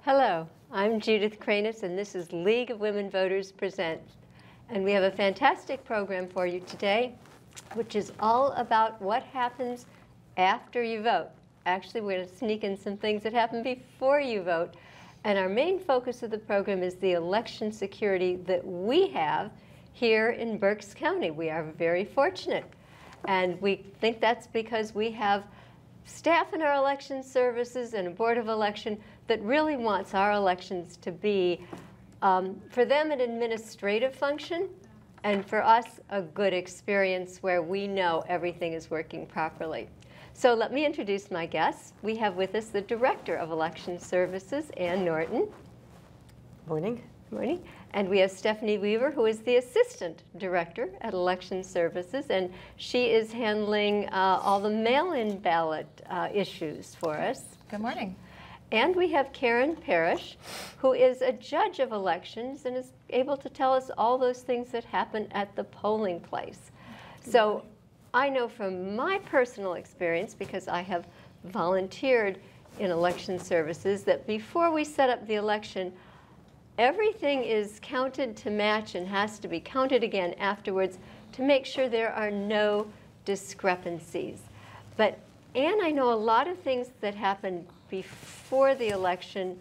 Hello, I'm Judith Kraines, and this is League of Women Voters Present. And we have a fantastic program for you today, which is all about what happens after you vote. Actually, we're going to sneak in some things that happen before you vote. And our main focus of the program is the election security that we have here in Berks County. We are very fortunate. And we think that's because we have staff in our election services and a board of election that really wants our elections to be, for them, an administrative function, and for us, a good experience where we know everything is working properly. So let me introduce my guests. We have with us the Director of Election Services, Ann Norton. Morning. Morning. And we have Stephanie Weaver, who is the Assistant Director at Election Services, and she is handling all the mail-in ballot issues for us. Good morning. And we have Karen Parish, who is a judge of elections and is able to tell us all those things that happen at the polling place. So I know from my personal experience, because I have volunteered in election services, that before we set up the election, everything is counted to match and has to be counted again afterwards to make sure there are no discrepancies. But Ann, I know a lot of things that happen before the election,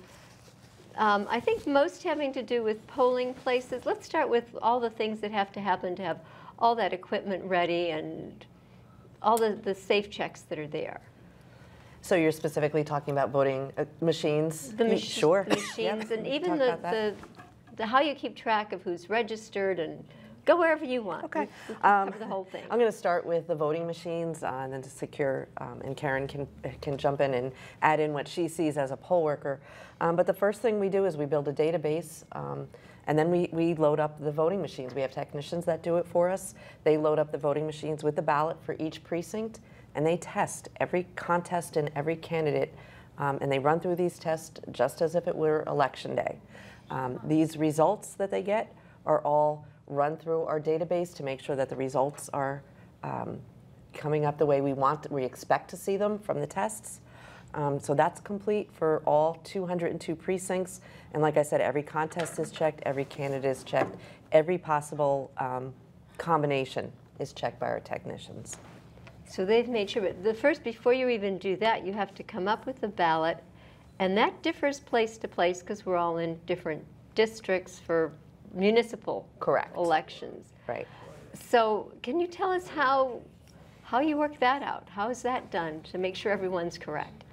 I think most having to do with polling places. Let's start with all the things that have to happen to have all that equipment ready and all the safe checks that are there. So you're specifically talking about voting machines? Sure. The machines, Yep. and even the how you keep track of who's registered, and go wherever you want. Okay. We can cover the whole thing. I'm going to start with the voting machines, and then to secure, and Karen can jump in and add in what she sees as a poll worker. But the first thing we do is we build a database, and then we load up the voting machines. We have technicians that do it for us. They load up the voting machines with the ballot for each precinct, and they test every contest and every candidate, and they run through these tests just as if it were election day. These results that they get are all run through our database to make sure that the results are coming up the way we expect to see them from the tests. So that's complete for all 202 precincts. And like I said, every contest is checked, every candidate is checked, every possible combination is checked by our technicians. So they've made sure, but before you even do that, you have to come up with a ballot, and that differs place to place because we're all in different districts for municipal elections. Right. So can you tell us how you work that out? How is that done to make sure everyone's correct?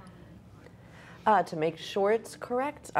To make sure it's correct,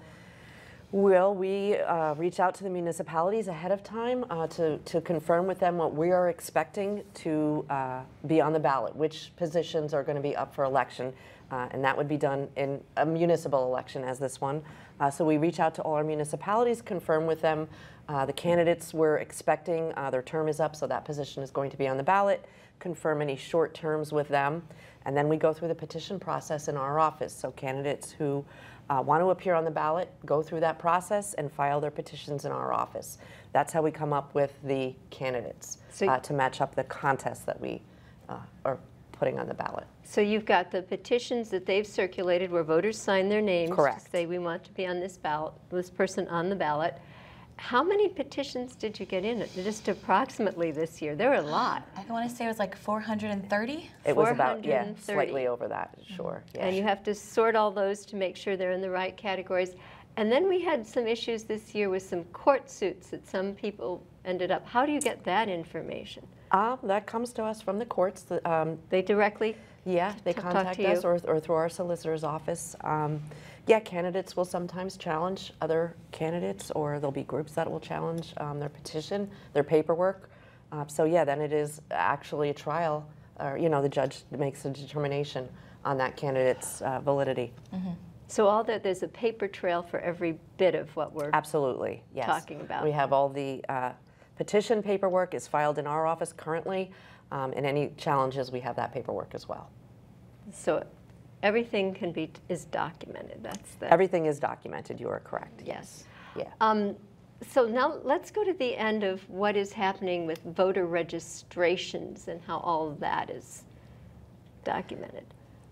we reach out to the municipalities ahead of time to confirm with them what we are expecting to be on the ballot, which positions are going to be up for election, and that would be done in a municipal election as this one. So we reach out to all our municipalities, confirm with them the candidates we're expecting, their term is up, so that position is going to be on the ballot, confirm any short terms with them, and then we go through the petition process in our office. So candidates who want to appear on the ballot go through that process and file their petitions in our office. That's how we come up with the candidates to match up the contests that we are putting on the ballot. So you've got the petitions that they've circulated where voters sign their names to say we want to be on this ballot, this person on the ballot. How many petitions did you get in just approximately this year? There were a lot. I want to say it was like 430. It was about, yeah, slightly over that, sure. Yeah. And you have to sort all those to make sure they're in the right categories. And then we had some issues this year with some court suits that some people ended up. How do you get that information? That comes to us from the courts. They directly they contact us or through our solicitor's office. Yeah, candidates will sometimes challenge other candidates, or there'll be groups that will challenge their petition, their paperwork. So yeah, then it is actually a trial, or the judge makes a determination on that candidate's validity. Mm-hmm. So there's a paper trail for every bit of what we're absolutely talking about. We have all the petition paperwork is filed in our office currently, and any challenges, we have that paperwork as well. So everything is documented. Everything is documented. You are correct. Yes. Yeah. So now let's go to the end of what is happening with voter registrations and how all of that is documented.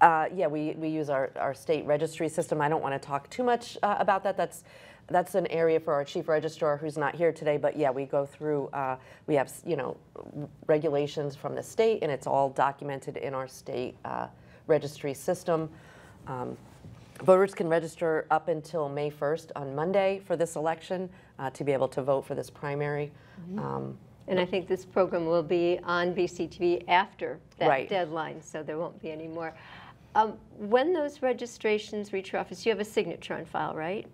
Yeah, we use our state registry system. I don't want to talk too much about that. That's an area for our chief registrar who's not here today. But yeah, we go through. We have regulations from the state, and it's all documented in our state registry system. Voters can register up until May 1st on Monday for this election to be able to vote for this primary. And I think this program will be on BCTV after that Right. deadline, so there won't be any more. When those registrations reach your office, you have a signature on file, right?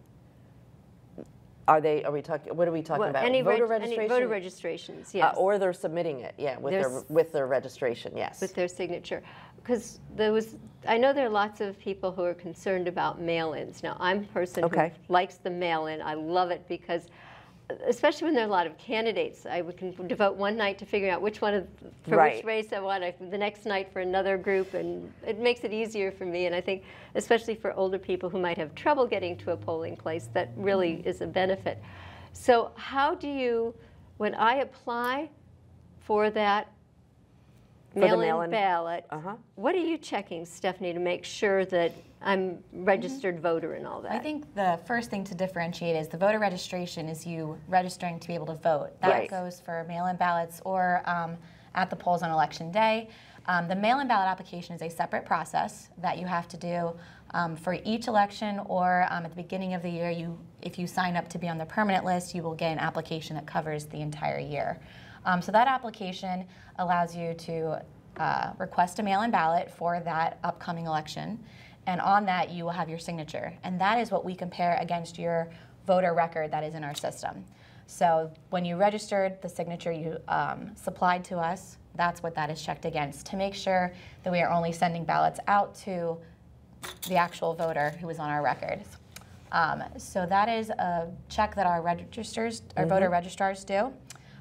Are we talking? What are we talking about? Any Voter any registration? voter registrations, yes. Or they're submitting it, yeah, with their registration, yes. With their signature. Because I know there are lots of people who are concerned about mail-ins. Now, I'm a person who likes the mail-in. I love it because, especially when there are a lot of candidates, I can devote one night to figuring out which one for which race I want, the next night for another group, and it makes it easier for me. And I think, especially for older people who might have trouble getting to a polling place, that really is a benefit. So how do you, when I apply for that mail-in ballot, what are you checking, Stephanie, to make sure that I'm registered voter and all that? I think the first thing to differentiate is the voter registration is you registering to be able to vote. That goes for mail-in ballots or at the polls on election day. The mail-in ballot application is a separate process that you have to do for each election, or at the beginning of the year, if you sign up to be on the permanent list, you will get an application that covers the entire year. So that application allows you to request a mail-in ballot for that upcoming election. And on that, you will have your signature. And that is what we compare against your voter record that is in our system. So when you registered, the signature you supplied to us, that's what that is checked against to make sure that we are only sending ballots out to the actual voter who is on our records. So that is a check that our voter registrars do.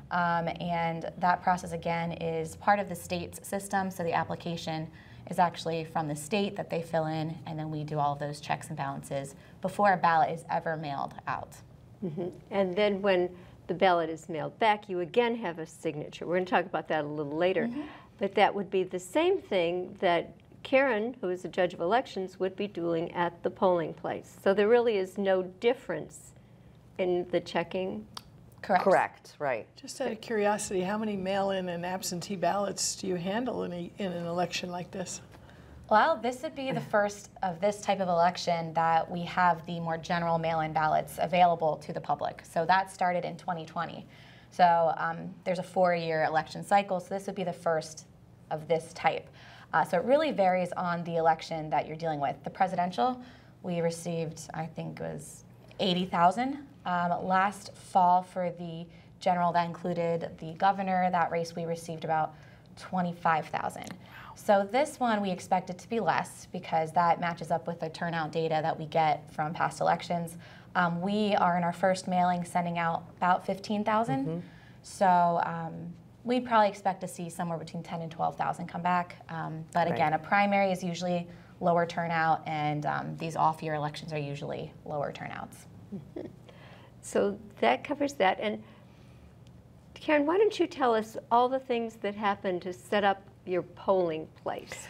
And that process, again, is part of the state's system. So the application is actually from the state that they fill in, and then we do all of those checks and balances before a ballot is ever mailed out. And then when the ballot is mailed back, you again have a signature. We're going to talk about that a little later. But that would be the same thing that Karen, who is the judge of elections, would be doing at the polling place. So there really is no difference in the checking. Correct, right. Just out of curiosity, how many mail-in and absentee ballots do you handle in an election like this? Well, this would be the first of this type of election that we have the more general mail-in ballots available to the public. So that started in 2020. So there's a 4-year election cycle, so this would be the first of this type. So it really varies on the election that you're dealing with. The presidential, we received, I think it was 80,000. Last fall for the general that included the governor, that race we received about 25,000. So this one we expect it to be less because that matches up with the turnout data that we get from past elections. We are in our first mailing sending out about 15,000. So we probably expect to see somewhere between 10 and 12,000 come back. But again, a primary is usually lower turnout, and these off-year elections are usually lower turnouts. So that covers that. And Karen, why don't you tell us all the things that happened to set up your polling place?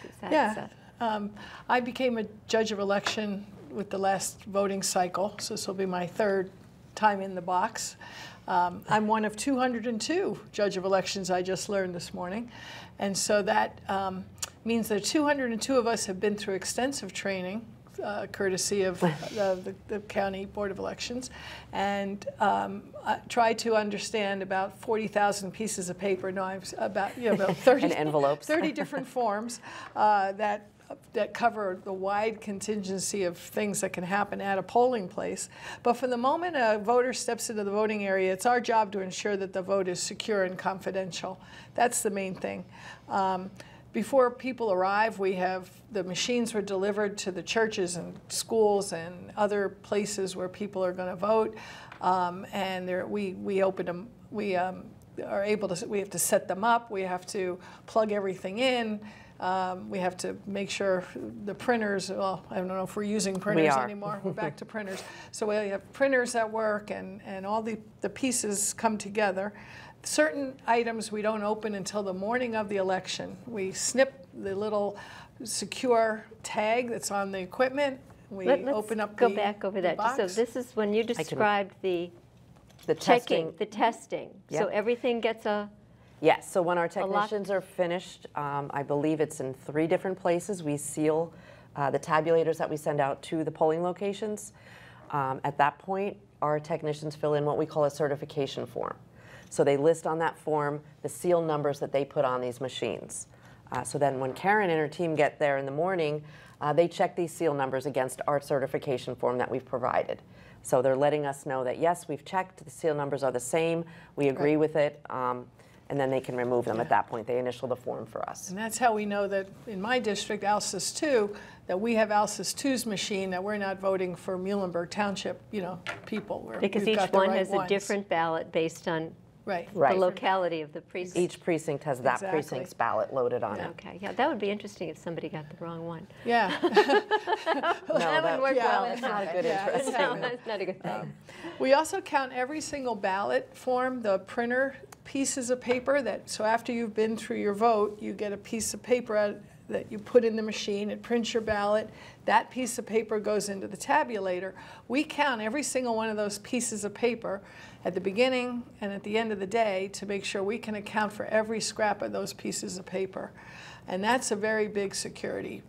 I became a judge of election with the last voting cycle, so this will be my 3rd time in the box. I'm one of 202 judge of elections, I just learned this morning. And so that means that 202 of us have been through extensive training, courtesy of the County Board of Elections, and tried to understand about 40,000 pieces of paper. No, I've about 30 and envelopes, 30 different forms that cover the wide contingency of things that can happen at a polling place. But from the moment a voter steps into the voting area, it's our job to ensure that the vote is secure and confidential. That's the main thing. Before people arrive, the machines were delivered to the churches and schools and other places where people are going to vote, and we open them. We are able to. We have to set them up. We have to plug everything in. We have to make sure the printers. Well, I don't know if we're using printers anymore. We're back to printers. So we have printers that work, and all the pieces come together. Certain items we don't open until the morning of the election. We snip the little secure tag that's on the equipment. We open up go back over that. box. So this is when you described the testing. the testing. So Yep. everything gets a Yes, so when our lock. technicians are finished, I believe it's in 3 different places, we seal the tabulators that we send out to the polling locations. At that point, our technicians fill in what we call a certification form. So they list on that form the seal numbers that they put on these machines. So then when Karen and her team get there in the morning, they check these seal numbers against our certification form that we've provided. So they're letting us know that, yes, we've checked, the seal numbers are the same, we agree with it, and then they can remove them at that point. They initial the form for us. And that's how we know that in my district, Alsys 2, that we have Alsys 2's machine, that we're not voting for Muhlenberg Township, people. because we've each got the one right has ones. a different ballot based on Right. Right. the locality of the precinct. Each precinct has that Exactly. precinct's ballot loaded on it. Okay, yeah, that would be interesting if somebody got the wrong one. Yeah. No, that wouldn't work well. that's not a good Yeah, interest. it's No, that's not a good thing. We also count every single ballot form, the printer pieces of paper so after you've been through your vote, you get a piece of paper that you put in the machine, it prints your ballot, that piece of paper goes into the tabulator. We count every single one of those pieces of paper at the beginning and at the end of the day to make sure we can account for every scrap of those pieces of paper. And that's a very big security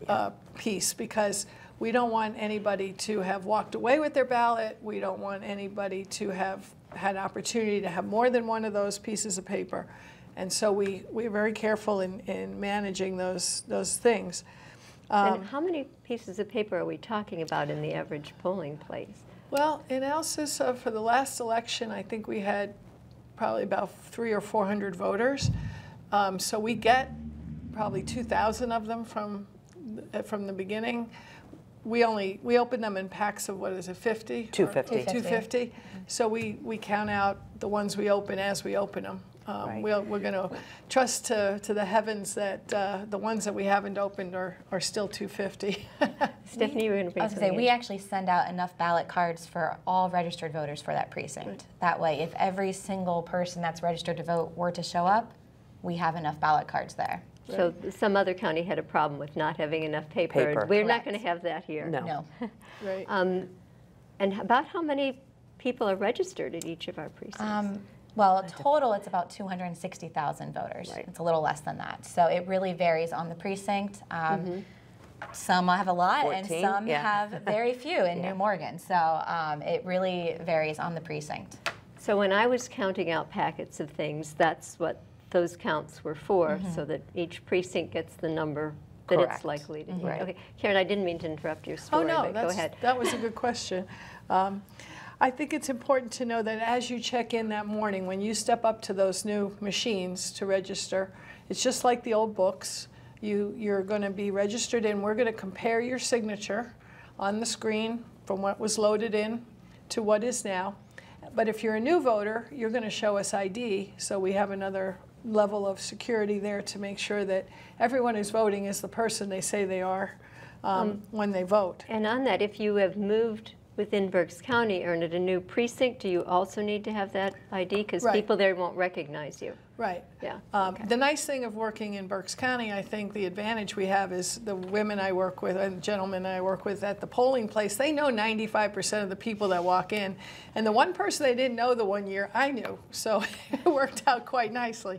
piece, because we don't want anybody to have walked away with their ballot. We don't want anybody to have had an opportunity to have more than one of those pieces of paper. And so we're very careful in managing those things. And how many pieces of paper are we talking about in the average polling place? Well, in Alsys, for the last election, I think we had probably about 300 or 400 voters. So we get probably 2,000 of them from the beginning. We open them in packs of, 50? 250. 250. So we count out the ones we open as we open them. Right. We're going to trust to the heavens that the ones that we haven't opened are still 250. Stephanie, you were going to bring I was going to say, something we in. actually send out enough ballot cards for all registered voters for that precinct. That way, if every single person that's registered to vote were to show up, we have enough ballot cards there. So some other county had a problem with not having enough paper. Paper. We're not Correct. going to have that here. No. Right. And about how many people are registered at each of our precincts? Well, total, it's about 260,000 voters. Right. It's a little less than that. So it really varies on the precinct. Some have a lot, 14, and some yeah. have very few in Yeah. New Morgan. So it really varies on the precinct. So when I was counting out packets of things, that's what those counts were for, so that each precinct gets the number that Correct. it's likely to hit. Right. Okay, Karen, I didn't mean to interrupt your story, Oh, no, but go ahead. that was a good question. I think it's important to know that as you check in that morning, when you step up to those new machines to register, it's just like the old books. You're going to be registered in. We're going to compare your signature on the screen from what was loaded in to what is now. But if you're a new voter, you're going to show us ID, so we have another level of security there to make sure that everyone who's voting is the person they say they are when they vote. And on that, if you have moved within Berks County or at a new precinct, do you also need to have that ID? Because Right. people there won't recognize you. Right. Yeah. Okay. The nice thing of working in Berks County, I think the advantage we have is the women I work with and gentlemen I work with at the polling place, they know 95% of the people that walk in. And the one person they didn't know the one year, I knew. So it worked out quite nicely.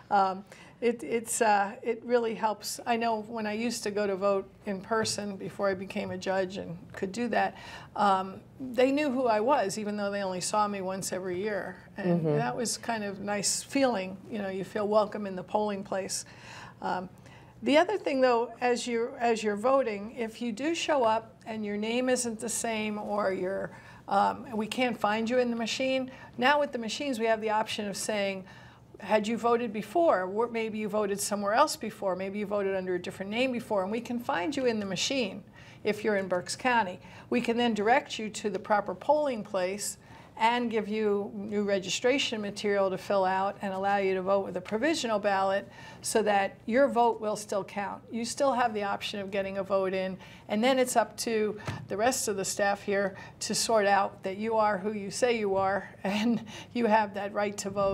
It really helps. I know when I used to go to vote in person before I became a judge and could do that, they knew who I was, even though they only saw me once every year. And that was kind of a nice feeling. You feel welcome in the polling place. The other thing, though, as you're voting, if you do show up and your name isn't the same or we can't find you in the machine, now with the machines we have the option of saying, had you voted before? Or maybe you voted somewhere else before. Maybe you voted under a different name before, and we can find you in the machine if you're in Berks County. We can then direct you to the proper polling place and give you new registration material to fill out and allow you to vote with a provisional ballot so that your vote will still count. You still have the option of getting a vote in, and then it's up to the rest of the staff here to sort out that you are who you say you are and you have that right to vote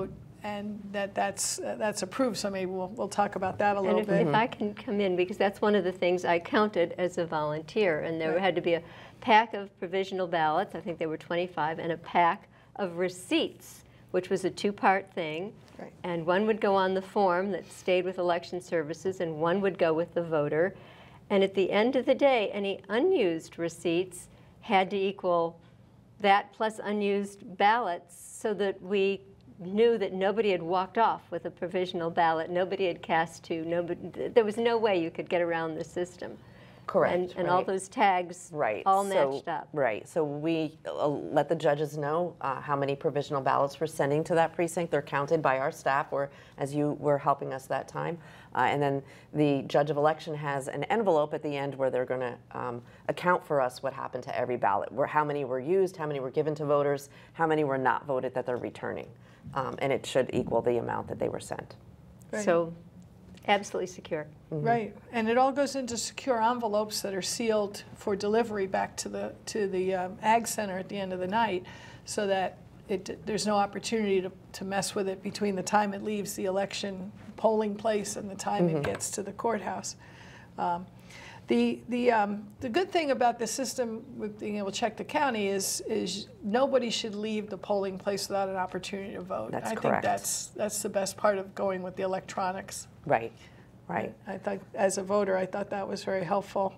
and that's approved. So maybe we'll talk about that a little And bit. if I can come in, because that's one of the things I counted as a volunteer, and there Right. had to be a pack of provisional ballots, I think there were 25, and a pack of receipts, which was a two-part thing. Right. And one would go on the form that stayed with Election Services, and one would go with the voter. And at the end of the day, any unused receipts had to equal that plus unused ballots, so that we knew that nobody had walked off with a provisional ballot, nobody had cast two, there was no way you could get around the system. Correct. And all those tags all matched up. Right. So we let the judges know how many provisional ballots we're sending to that precinct. They're counted by our staff, or as you were helping us that time. And then the judge of election has an envelope at the end where they're going to account for us what happened to every ballot, how many were used, how many were given to voters, how many were not voted that they're returning. And it should equal the amount that they were sent. Right. So absolutely secure. Right, and it all goes into secure envelopes that are sealed for delivery back to the Ag Center at the end of the night, so that there's no opportunity to mess with it between the time it leaves the election polling place and the time it gets to the courthouse. The good thing about the system with being able to check the county is nobody should leave the polling place without an opportunity to vote. That's I correct. think that's the best part of going with the electronics. Right. Right. I thought, as a voter, I thought that was very helpful.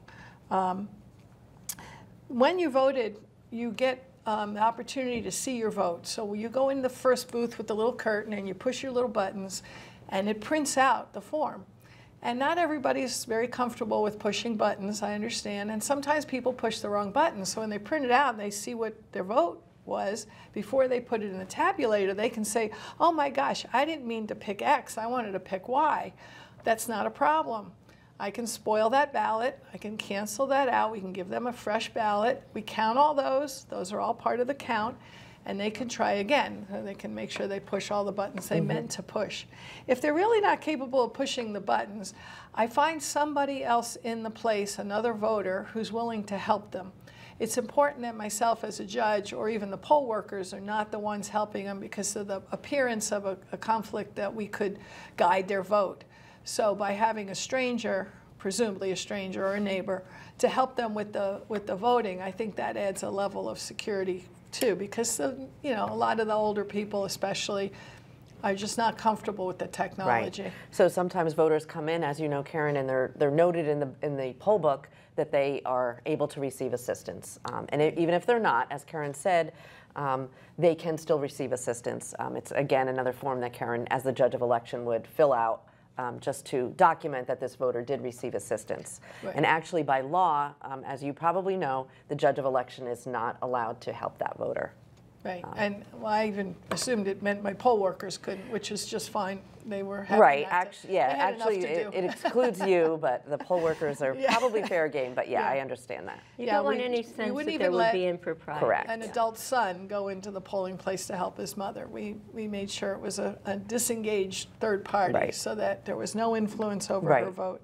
When you voted, you get the opportunity to see your vote. So you go in the first booth with the little curtain and you push your little buttons, and it prints out the form. And not everybody's very comfortable with pushing buttons, I understand. And sometimes people push the wrong button. So when they print it out and they see what their vote was, before they put it in the tabulator, they can say, oh my gosh, I didn't mean to pick X, I wanted to pick Y. That's not a problem. I can spoil that ballot, I can cancel that out, we can give them a fresh ballot. We count all those are all part of the count, and they can try again. They can make sure they push all the buttons they meant to push. If they're really not capable of pushing the buttons, I find somebody else in the place, another voter, who's willing to help them. It's important that myself as a judge, or even the poll workers, are not the ones helping them because of the appearance of a conflict that we could guide their vote. So by having a stranger, presumably a stranger or a neighbor, to help them with the voting, I think that adds a level of security too, because a lot of the older people especially are just not comfortable with the technology. Right. So sometimes voters come in, as you know, Karen, and they're noted in the poll book that they are able to receive assistance. And even if they're not, as Karen said, they can still receive assistance. It's, again, another form that Karen, as the judge of election, would fill out just to document that this voter did receive assistance. Right. And actually, by law, as you probably know, the judge of election is not allowed to help that voter. Right, and I even assumed it meant my poll workers couldn't, which is just fine. They were happy Right, not to. actually, yeah, They had enough actually, to do. it excludes you, but the poll workers are probably fair game. But yeah, Yeah. I understand that. You Yeah, don't want we- any we sense wouldn't that even there would let be impropriety. Correct. An adult son go into the polling place to help his mother. We made sure it was a disengaged third party, Right. so that there was no influence over Right. her vote.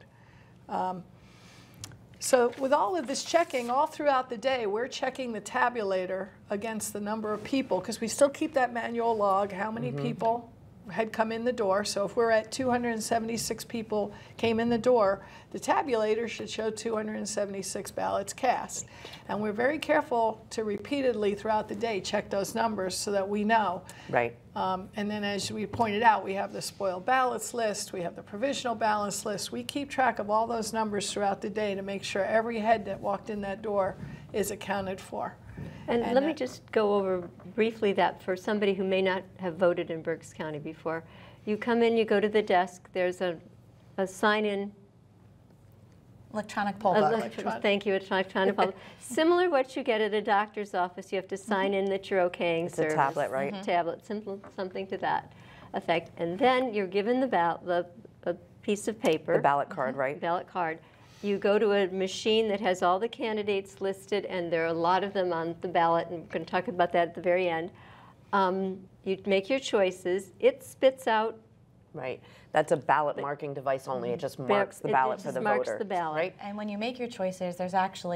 So with all of this checking all throughout the day, we're checking the tabulator against the number of people, because we still keep that manual log, how many people had come in the door. So if we're at 276 people came in the door, the tabulator should show 276 ballots cast. And we're very careful to repeatedly throughout the day check those numbers so that we know. Right. And then, as we pointed out, we have the spoiled ballots list, we have the provisional ballots list. We keep track of all those numbers throughout the day to make sure every head that walked in that door is accounted for. And And let me that- just go over briefly that for somebody who may not have voted in Berks County before. You come in, you go to the desk, there's a sign-in. Electronic poll book. Thank you, electronic poll. Similar what you get at a doctor's office. You have to sign in that you're okaying It's service. a tablet, right? Tablet, simple, something to that effect. And then you're given a piece of paper. The ballot card, right? Ballot card. You go to a machine that has all the candidates listed, and there are a lot of them on the ballot, and we're going to talk about that at the very end. You make your choices. It spits out. Right. That's a ballot marking device only. It just marks the ballot for the voter. Marks the ballot. Right? And when you make your choices, there's actually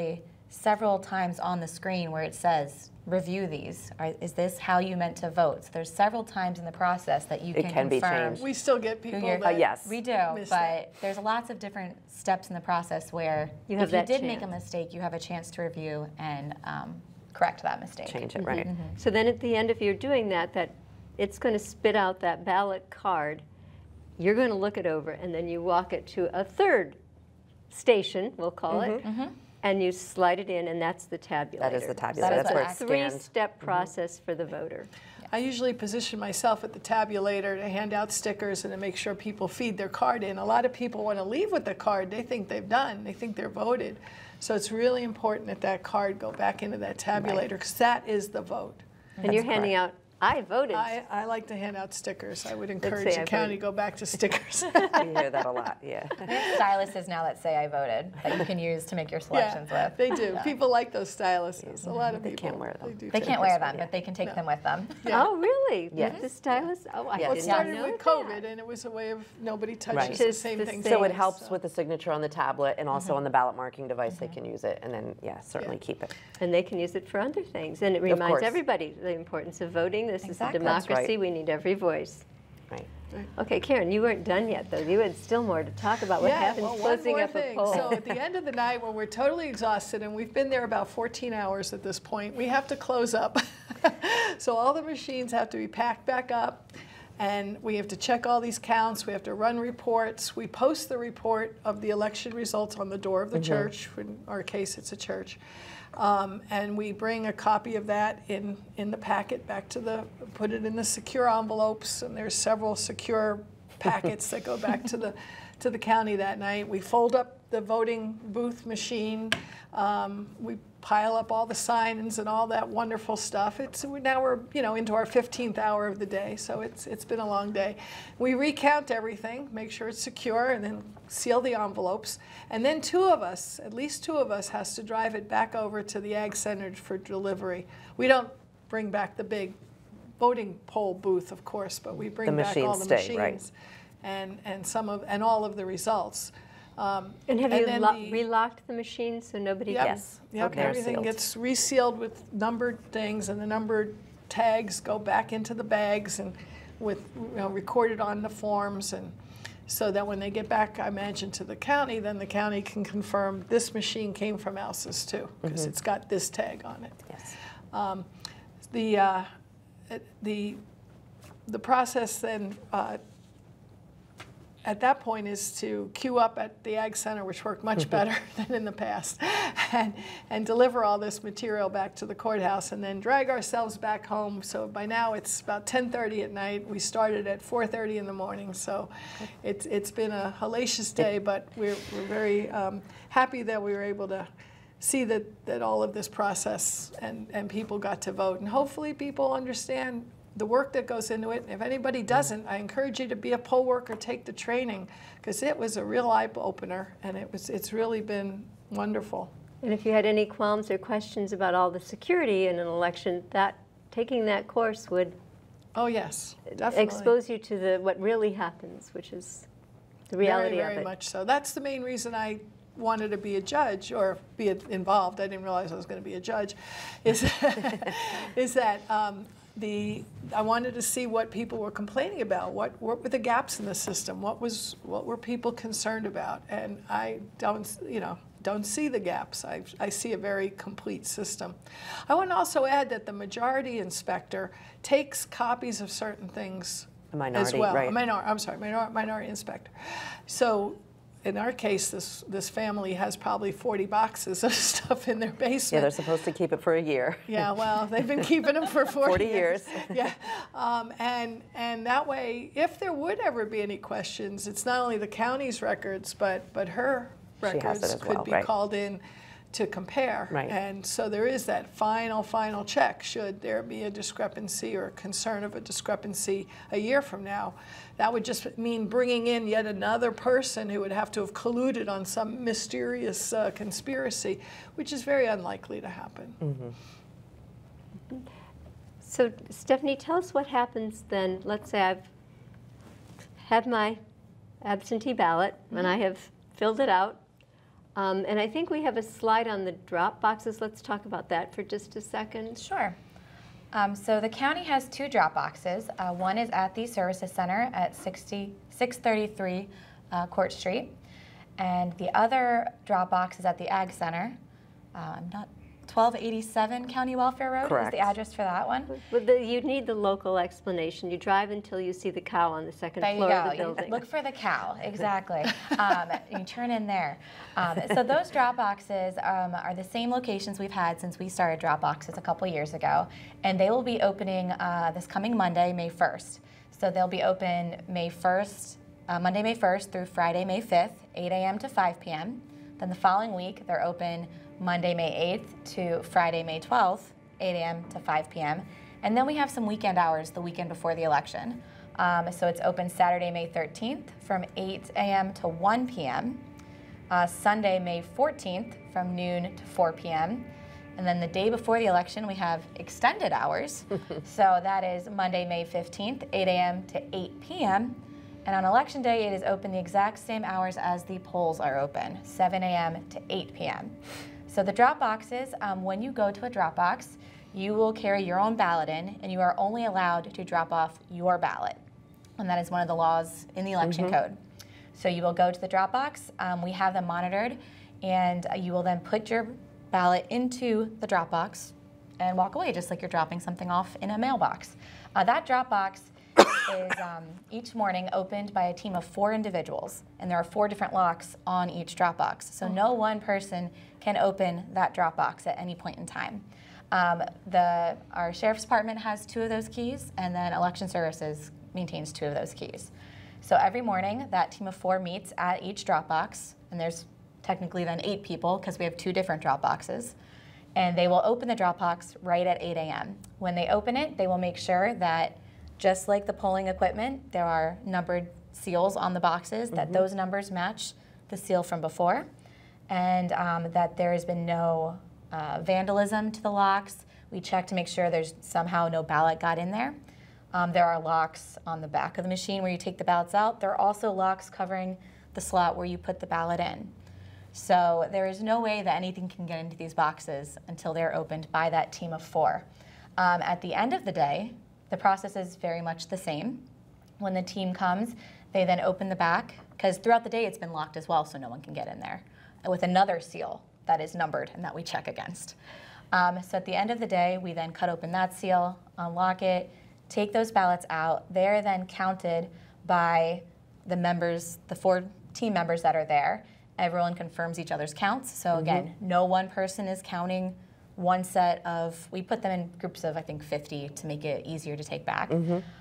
several times on the screen where it says, review these. Is this how you meant to vote? So there's several times in the process that you can can be confirm. changed. We still get people you're- that yes. We do, miss but that. there's lots of different steps in the process where You have if you that did make a chance. mistake, you have a chance to review and correct that mistake. Change it, right? So then at the end, if you're doing that, it's going to spit out that ballot card. You're going to look it over, and then you walk it to a third station, we'll call it, and you slide it in, and that's the tabulator. That is the tabulator. That is That's where what it's A scanned. three-step process for the voter. I usually position myself at the tabulator to hand out stickers and to make sure people feed their card in. A lot of people want to leave with the card. They think they've done. They think they're voted. So it's really important that that card go back into that tabulator because that is the vote. And you're handing out, I voted. I like to hand out stickers. I would say encourage I the county voted. to go back to stickers. We hear that a lot, yeah. We have styluses now that say I voted that you can use to make your selections Yeah, with. they do. People like those styluses. A lot of They people. can't wear them. do They too. can't wear them, but they can take them with them. Yeah. Oh, really? Yes. With the stylus? Oh, I Yes. Well, it did not started know with that. COVID, and it was a way of nobody touches Right. the Just same the thing. same. So it Things, helps with the signature on the tablet and also on the ballot marking device. They can use it, and then, yeah, certainly Yeah. keep it. And they can use it for other things. And it reminds course. everybody the importance of voting. This is a Exactly. That's democracy. right. We need every voice. Right. Okay, Karen, you weren't done yet, though. You had still more to talk about. What happens well, closing one more up thing. a poll? So at the end of the night, when we're totally exhausted, and we've been there about 14 hours at this point, we have to close up. So all the machines have to be packed back up, and we have to check all these counts. We have to run reports. We post the report of the election results on the door of the church. In our case, it's a church. And we bring a copy of that in the packet back to put it in the secure envelopes, and there's several secure packets that go back to the county that night. We fold up the voting booth machine. We pile up all the sign-ins and all that wonderful stuff. Now we're into our 15th hour of the day, so it's been a long day. We recount everything, make sure it's secure, and then seal the envelopes. And then at least two of us, has to drive it back over to the Ag Center for delivery. We don't bring back the big voting poll booth, of course, but we bring back all the machines stay, right. machines and all of the results. and have you then relocked the machine so nobody Yep. can? Yes. Yep, They're everything sealed. gets resealed with numbered things, and the numbered tags go back into the bags and with recorded on the forms, and so that when they get back, I imagine, to the county, then the county can confirm this machine came from Alsace too, because it's got this tag on it. Yes. The process then at that point is to queue up at the Ag Center, which worked much better than in the past, and deliver all this material back to the courthouse, and then drag ourselves back home. So by now it's about 10:30 at night. We started at 4:30 in the morning, so it's been a hellacious day, but we're very happy that we were able to see that all of this process and people got to vote, and hopefully people understand the work that goes into it. If anybody doesn't, I encourage you to be a poll worker, take the training, because it was a real eye opener, and it's really been wonderful. And if you had any qualms or questions about all the security in an election, taking that course would Oh yes, definitely. expose you to what really happens, which is the reality very, very of it. much so. That's the main reason I wanted to be a judge or be involved. I didn't realize I was going to be a judge. Is that I wanted to see what people were complaining about. What were the gaps in the system? What were people concerned about? And I don't see the gaps. I see a very complete system. I want to also add that the majority inspector takes copies of certain things as well. Right. Minority inspector. So in our case, this family has probably 40 boxes of stuff in their basement. Yeah, they're supposed to keep it for a year. Yeah, well, they've been keeping them for 40 years. Yeah, and that way, if there would ever be any questions, it's not only the county's records, but her She has it records as could well, be right. called in to compare. Right. And so there is that final check should there be a discrepancy or a concern of a discrepancy a year from now. That would just mean bringing in yet another person who would have to have colluded on some mysterious conspiracy, which is very unlikely to happen. Mm-hmm. So Stephanie, tell us what happens then. Let's say I've had my absentee ballot and I have filled it out. And I think we have a slide on the drop boxes. Let's talk about that for just a second. Sure. So the county has 2 drop boxes. One is at the Services Center at 633 Court Street. And the other drop box is at the Ag Center. 1287 County Welfare Road Correct. is the address for that one. But you need the local explanation. You drive until you see the cow on the second There you floor of go. the building. Look for the cow, exactly. You turn in there. So those drop boxes are the same locations we've had since we started drop boxes a couple years ago, and they will be opening this coming Monday, May 1st. So they'll be open May 1st, Monday, May 1st through Friday, May 5th, 8 a.m. to 5 p.m. Then the following week, they're open Monday, May 8th to Friday, May 12th, 8 a.m. to 5 p.m. And then we have some weekend hours the weekend before the election. So it's open Saturday, May 13th from 8 a.m. to 1 p.m. Sunday, May 14th from noon to 4 p.m. And then the day before the election, we have extended hours. So that is Monday, May 15th, 8 a.m. to 8 p.m. And on election day, it is open the exact same hours as the polls are open, 7 a.m. to 8 p.m. So the drop boxes, when you go to a drop box, you will carry your own ballot in, and you are only allowed to drop off your ballot. And that is one of the laws in the election code. So you will go to the drop box, we have them monitored, and you will then put your ballot into the drop box and walk away, just like you're dropping something off in a mailbox. That drop box is each morning opened by a team of 4 individuals, and there are 4 different locks on each drop box. So no one person can open that drop box at any point in time. Our Sheriff's Department has 2 of those keys, and then Election Services maintains 2 of those keys. So every morning, that team of 4 meets at each drop box, and there's technically then 8 people because we have 2 different drop boxes. And they will open the drop box right at 8 a.m. When they open it, they will make sure that just like the polling equipment, there are numbered seals on the boxes, that those numbers match the seal from before, and that there has been no vandalism to the locks. We check to make sure there's somehow no ballot got in there. There are locks on the back of the machine where you take the ballots out. There are also locks covering the slot where you put the ballot in. So there is no way that anything can get into these boxes until they're opened by that team of 4. At the end of the day, the process is very much the same. When the team comes, they then open the back, because throughout the day it's been locked as well, so no one can get in there, with another seal that is numbered and that we check against. So at the end of the day, we then cut open that seal, unlock it, take those ballots out. They're then counted by the members, the 4 team members that are there. Everyone confirms each other's counts. So again, no one person is counting one set of, we put them in groups of, I think, 50 to make it easier to take back.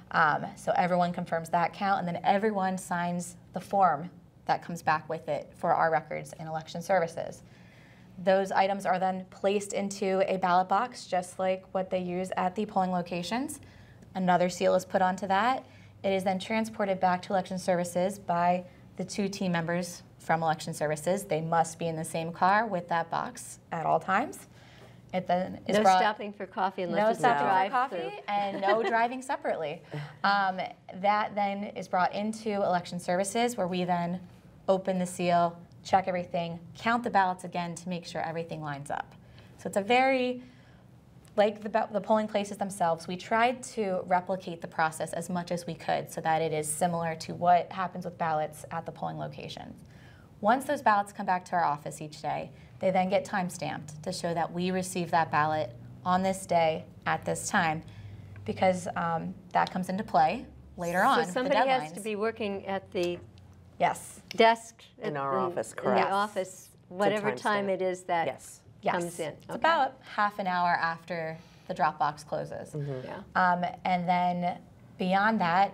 So everyone confirms that count, and then everyone signs the form that comes back with it for our records in Election Services. Those items are then placed into a ballot box, just like what they use at the polling locations. Another seal is put onto that. It is then transported back to Election Services by the 2 team members from Election Services. They must be in the same car with that box at all times. It then is no brought, stopping for coffee unless no it's a stopping for drive-through. coffee, and no driving separately. That then is brought into Election Services, where we then open the seal, check everything, count the ballots again to make sure everything lines up. So it's a very, like the polling places themselves, we tried to replicate the process as much as we could so that it is similar to what happens with ballots at the polling locations. Once those ballots come back to our office each day, they then get time-stamped to show that we received that ballot on this day at this time, because that comes into play later on. So somebody has to be working at the desk In our office, in correct. the office, whatever time timestamp. it is that Yes. comes in. It's about half an hour after the drop box closes. Yeah. And then beyond that,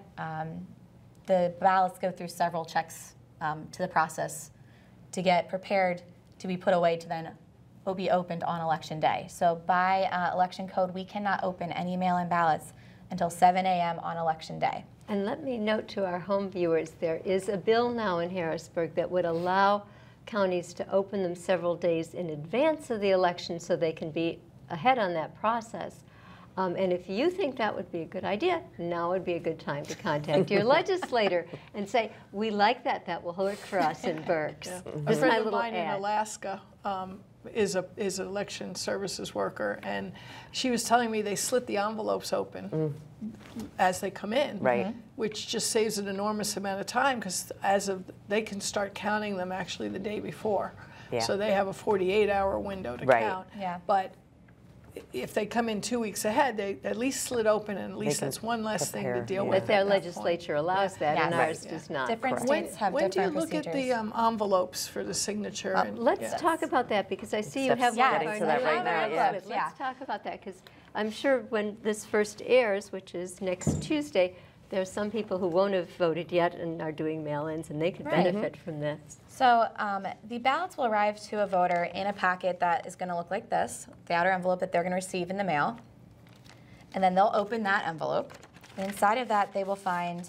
the ballots go through several checks to the process to get prepared to be put away to then will be opened on Election Day. So by election code, we cannot open any mail-in ballots until 7 a.m. on Election Day. And let me note to our home viewers, there is a bill now in Harrisburg that would allow counties to open them several days in advance of the election so they can be ahead on that process. And if you think that would be a good idea, now would be a good time to contact your legislator and say, we like that, that will work for us in Berks. A This is my friend of little mine in ad. Alaska is an election services worker, and she was telling me they slit the envelopes open as they come in, Right. which just saves an enormous amount of time because they can start counting them actually the day before. Yeah. So they have a 48-hour window to Right. count. Yeah. But if they come in 2 weeks ahead, they at least slit open, and at least can that's one less thing to prepare, deal yeah. with. But their at that point. legislature allows that, Yes. and Right. ours does not. Different Correct. states have When do you different look at procedures. the envelopes for the signature? and- Let's yeah. talk about that because I see you Steps have one of getting our to that new right now, yeah. envelopes. Let's talk about that because I'm sure when this first airs, which is next Tuesday, there are some people who won't have voted yet and are doing mail-ins, and they could Right. benefit from this. So the ballots will arrive to a voter in a packet that is going to look like this, the outer envelope that they're going to receive in the mail. And then they'll open that envelope. And inside of that, they will find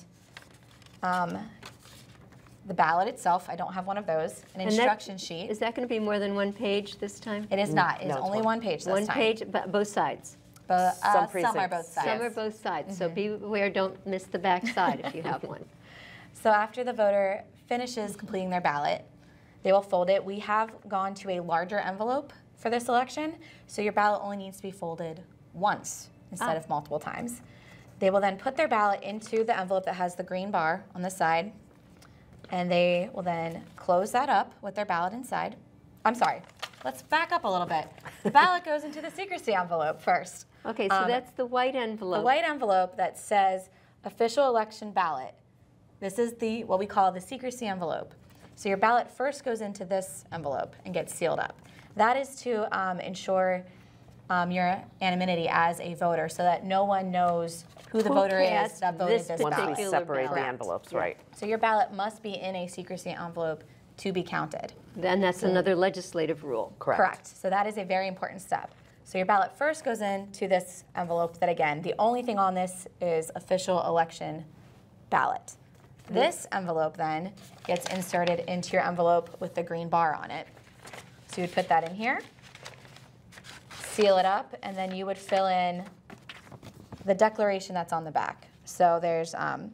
the ballot itself. I don't have one of those. An And that- instruction sheet. Is that going to be more than one page this time? It is not. It is No, it's only one. one page this One time. page, but both sides. But, Some some are precincts. both sides. Some are both sides, so beware, don't miss the back side if you have one. So after the voter finishes completing their ballot, they will fold it. We have gone to a larger envelope for this election, so your ballot only needs to be folded once instead of multiple times. They will then put their ballot into the envelope that has the green bar on the side, and they will then close that up with their ballot inside. I'm sorry, let's back up a little bit. The ballot goes into the secrecy envelope first. Okay, so that's the white The envelope. white envelope that says official election ballot. This is what we call the secrecy envelope. So your ballot first goes into this envelope and gets sealed up. That is to ensure your anonymity as a voter so that no one knows who the Who voter is cast that voted this this Once ballot. we particular separate the ballot. envelopes, Yeah. right. So your ballot must be in a secrecy envelope to be counted. Then that's another legislative rule. Correct. So that is a very important step. So your ballot first goes into this envelope that, again, the only thing on this is official election ballot. This envelope then gets inserted into your envelope with the green bar on it. So you would put that in here, seal it up, and then you would fill in the declaration that's on the back. So there's a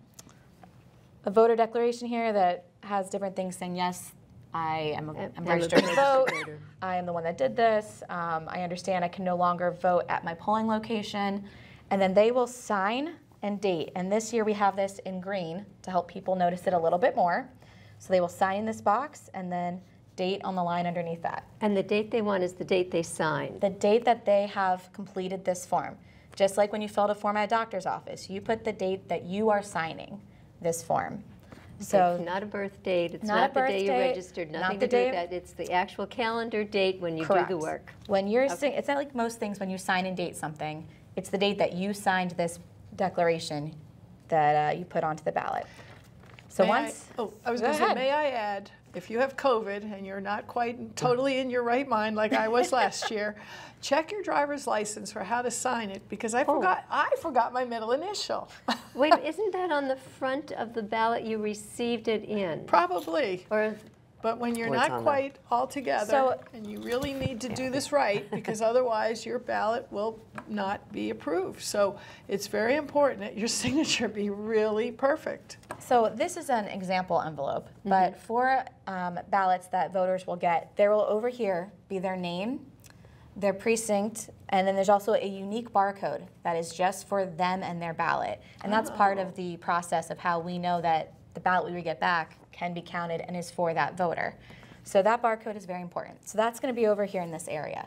voter declaration here that has different things saying, yes, I'm registered to vote. I am the one that did this. I understand I can no longer vote at my polling location. And then they will sign and date. And this year we have this in green to help people notice it a little bit more. So they will sign in this box and then date on the line underneath that. And the date they want is the date they signed. The date that they have completed this form. Just like when you filled a form at a doctor's office, you put the date that you are signing this form. So It's not a birth date, it's Not a not the birth day you date, registered, not nothing the to do with day- that. It's the actual calendar date when you correct. do the work. When you're it's not like most things when you sign and date something. It's the date that you signed this declaration that you put onto the ballot. So May once I was Go going to say, ahead. may I add, if you have COVID and you're not quite totally in your right mind like I was last year, check your driver's license for how to sign it because I forgot my middle initial. Wait, isn't that on the front of the ballot you received it in? Probably. Or But when you're Or it's not on quite all together, So- and you really need to do this right, because otherwise your ballot will not be approved. So it's very important that your signature be really perfect. So this is an example envelope, but for ballots that voters will get, there will over here be their name, their precinct, and then there's also a unique barcode that is just for them and their ballot. And that's part of the process of how we know that the ballot we get back can be counted and is for that voter. So that barcode is very important. So that's going to be over here in this area.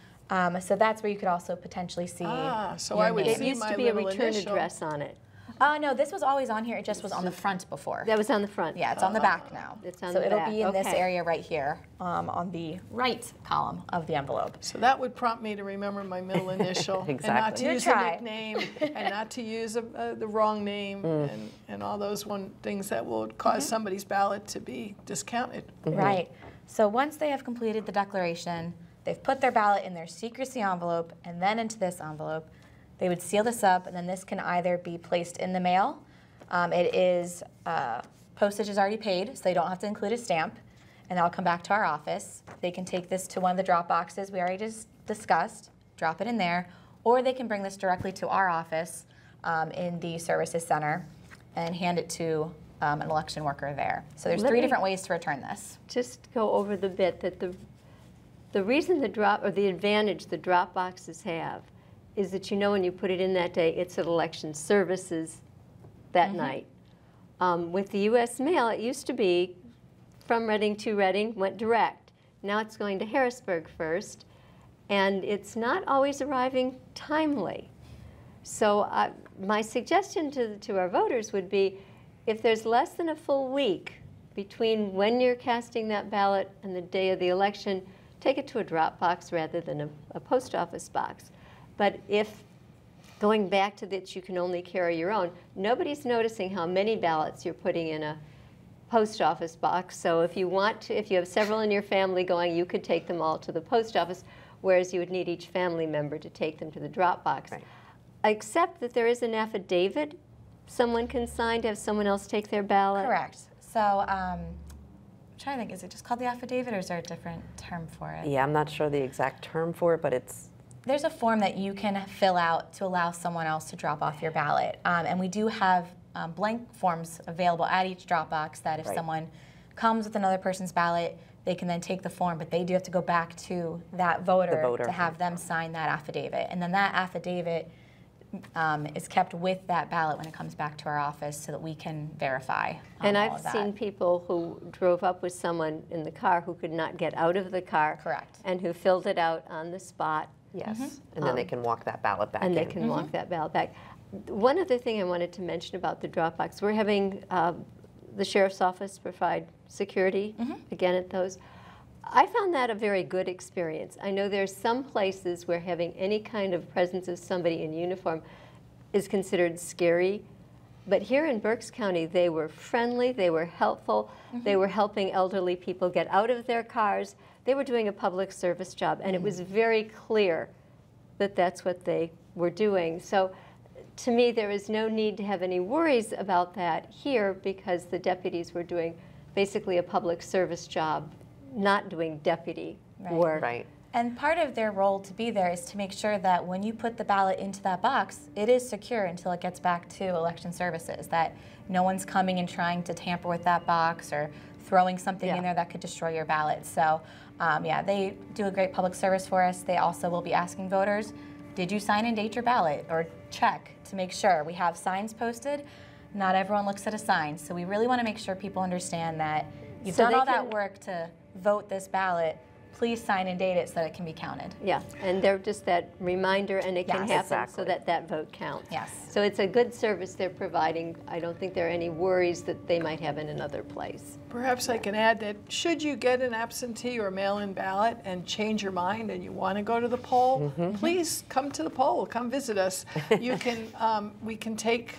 So that's where you could also potentially see So your I would name. it see used my to be a little return initial. address on it. No, this was always on here. It just was on the front before. That was on the front. Yeah, it's on the back now. It's on so the it'll back, be in this okay. area right here on the right column of the envelope. So that would prompt me to remember my middle initial and not to Exactly. Good use try. a nickname and not to use the wrong name and all those things that will cause somebody's ballot to be discounted. Right. So once they have completed the declaration, they've put their ballot in their secrecy envelope and then into this envelope. They would seal this up, and then this can either be placed in the mail. Postage is already paid, so they don't have to include a stamp, and that'll come back to our office. They can take this to one of the drop boxes we already just discussed, drop it in there, or they can bring this directly to our office in the services center and hand it to an election worker there. So there's three different ways to return this. Just go over the bit that the reason the advantage the drop boxes have is that you know when you put it in that day, it's at election services that night. With the U.S. mail, it used to be from Reading to Reading, went direct. Now it's going to Harrisburg first, and it's not always arriving timely. So my suggestion to our voters would be, if there's less than a full week between when you're casting that ballot and the day of the election, take it to a drop box rather than a post office box. But if, going back to that you can only carry your own, nobody's noticing how many ballots you're putting in a post office box. So if you want to, if you have several in your family going, you could take them all to the post office, whereas you would need each family member to take them to the drop box. Right. Except that there is an affidavit someone can sign to have someone else take their ballot. Correct. So I'm trying to think, is it just called the affidavit or is there a different term for it? Yeah, I'm not sure the exact term for it, but it's... There's a form that you can fill out to allow someone else to drop off your ballot. And we do have blank forms available at each drop box that if someone comes with another person's ballot, they can then take the form, but they do have to go back to that voter to have them sign that affidavit. And then that affidavit is kept with that ballot when it comes back to our office so that we can verify And all I've of that. seen people who drove up with someone in the car who could not get out of the car. Correct. And who filled it out on the spot. Yes, and then they can walk that ballot back in. And they can walk that ballot back. One other thing I wanted to mention about the drop box, we're having the Sheriff's Office provide security, again, at those. I found that a very good experience. I know there's some places where having any kind of presence of somebody in uniform is considered scary. But here in Berks County, they were friendly, they were helpful, they were helping elderly people get out of their cars. They were doing a public service job, and it was very clear that that's what they were doing. So to me, there is no need to have any worries about that here because the deputies were doing basically a public service job, not doing deputy work. Right. And part of their role to be there is to make sure that when you put the ballot into that box, it is secure until it gets back to election services, that no one's coming and trying to tamper with that box or throwing something in there that could destroy your ballot. So yeah, they do a great public service for us. They also will be asking voters, did you sign and date your ballot? Or check to make sure. We have signs posted. Not everyone looks at a sign. So we really want to make sure people understand that you've done all that work to vote this ballot. Please sign and date it so that it can be counted. Yeah, and they're just that reminder, and it can happen so exactly. that vote counts. Yes. So it's a good service they're providing. I don't think there are any worries that they might have in another place. Perhaps I can add that should you get an absentee or mail-in ballot and change your mind and you want to go to the poll, please come to the poll. Come visit us. You can we can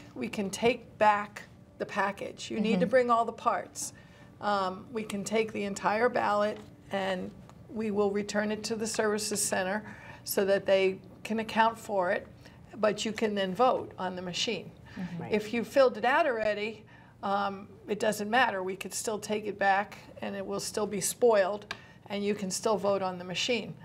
take back the package. You need to bring all the parts. We can take the entire ballot and we will return it to the services center so that they can account for it, but you can then vote on the machine. Right. If you filled it out already, it doesn't matter. We could still take it back and it will still be spoiled and you can still vote on the machine.